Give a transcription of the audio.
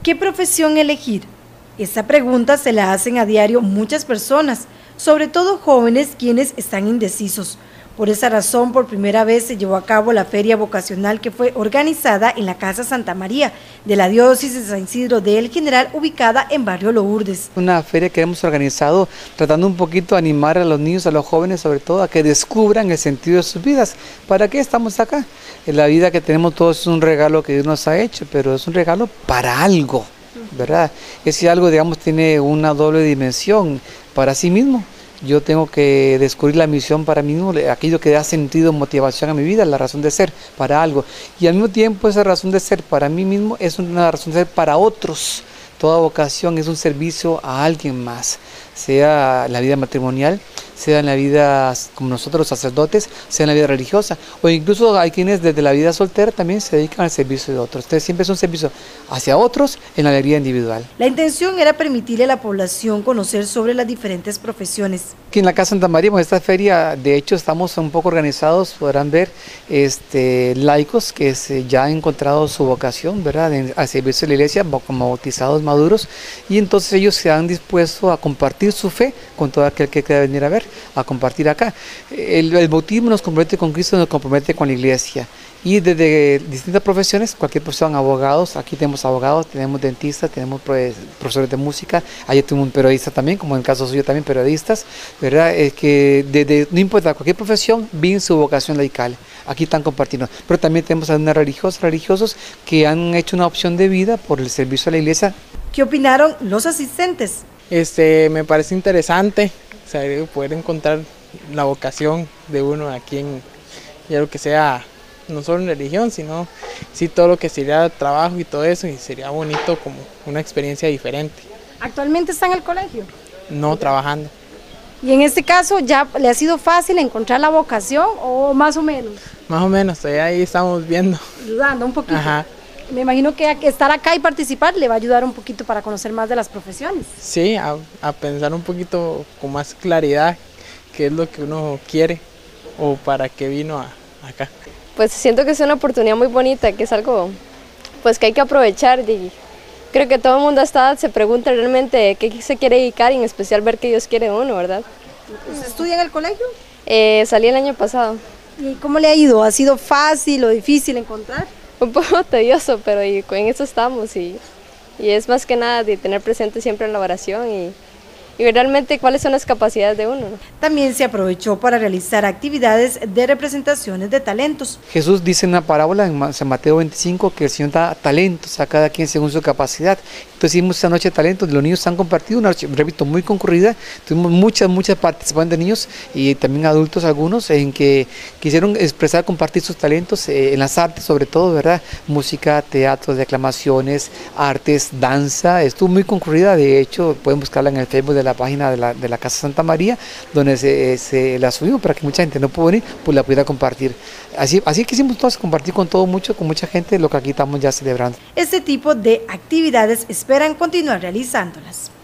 ¿Qué profesión elegir? Esa pregunta se la hacen a diario muchas personas, sobre todo jóvenes quienes están indecisos. Por esa razón, por primera vez se llevó a cabo la feria vocacional que fue organizada en la Casa Santa María de la Diócesis de San Isidro de El General, ubicada en Barrio Lourdes. Una feria que hemos organizado tratando un poquito de animar a los niños, a los jóvenes sobre todo, a que descubran el sentido de sus vidas. ¿Para qué estamos acá? La vida que tenemos todos es un regalo que Dios nos ha hecho, pero es un regalo para algo, ¿verdad? Ese algo, digamos, tiene una doble dimensión para sí mismo. Yo tengo que descubrir la misión para mí mismo, aquello que da sentido, motivación a mi vida, la razón de ser para algo. Y al mismo tiempo esa razón de ser para mí mismo es una razón de ser para otros. Toda vocación es un servicio a alguien más, sea en la vida matrimonial, sea en la vida como nosotros los sacerdotes, sea en la vida religiosa, o incluso hay quienes desde la vida soltera también se dedican al servicio de otros. Entonces siempre es un servicio hacia otros en la alegría individual. La intención era permitirle a la población conocer sobre las diferentes profesiones. Aquí en la Casa Santa María, en esta feria, de hecho estamos un poco organizados, podrán ver laicos que ya han encontrado su vocación, ¿verdad?, al servicio de la iglesia, como bautizados maduros, y entonces ellos se han dispuesto a compartir su fe con todo aquel que quiera venir a ver, a compartir acá. El bautismo nos compromete con Cristo, nos compromete con la iglesia. Y desde distintas profesiones, cualquier profesión, abogados, aquí tenemos abogados, tenemos dentistas, tenemos profesores de música, ayer tuvimos un periodista también, como en el caso suyo también periodistas, ¿verdad? Que no importa cualquier profesión, viven su vocación laical, aquí están compartiendo. Pero también tenemos algunos religiosos que han hecho una opción de vida por el servicio a la iglesia. ¿Qué opinaron los asistentes? Me parece interesante, o sea, poder encontrar la vocación de uno aquí en ya lo que sea, no solo en religión, sino sí todo lo que sería trabajo y todo eso, y sería bonito como una experiencia diferente. ¿Actualmente está en el colegio? No, trabajando. ¿Y en este caso ya le ha sido fácil encontrar la vocación o más o menos? Más o menos, todavía ahí estamos viendo. Dudando un poquito. Ajá. Me imagino que estar acá y participar le va a ayudar un poquito para conocer más de las profesiones. Sí, a pensar un poquito con más claridad qué es lo que uno quiere o para qué vino acá. Pues siento que es una oportunidad muy bonita, que es algo pues que hay que aprovechar, y creo que todo el mundo a esta edad se pregunta realmente qué se quiere dedicar, y en especial ver qué Dios quiere de uno, ¿verdad? ¿Usted estudia en el colegio? Salí el año pasado. ¿Y cómo le ha ido? ¿Ha sido fácil o difícil encontrar? Un poco tedioso, pero en eso estamos, y es más que nada de tener presente siempre en la oración y realmente cuáles son las capacidades de uno, ¿no? También se aprovechó para realizar actividades de representaciones de talentos. Jesús dice en una parábola en San Mateo 25 que el Señor da talentos a cada quien según su capacidad. Entonces hicimos esta noche de talentos, los niños han compartido, una noche, repito, muy concurrida, tuvimos muchas participantes de niños y también adultos algunos en que quisieron expresar, compartir sus talentos en las artes sobre todo, ¿verdad? Música, teatro, declamaciones, artes, danza, estuvo muy concurrida, de hecho pueden buscarla en el Facebook de la página de la Casa Santa María, donde se la subimos para que mucha gente no pudo venir, pues la pudiera compartir. Así quisimos todos compartir con mucha gente lo que aquí estamos ya celebrando. Este tipo de actividades esperan continuar realizándolas.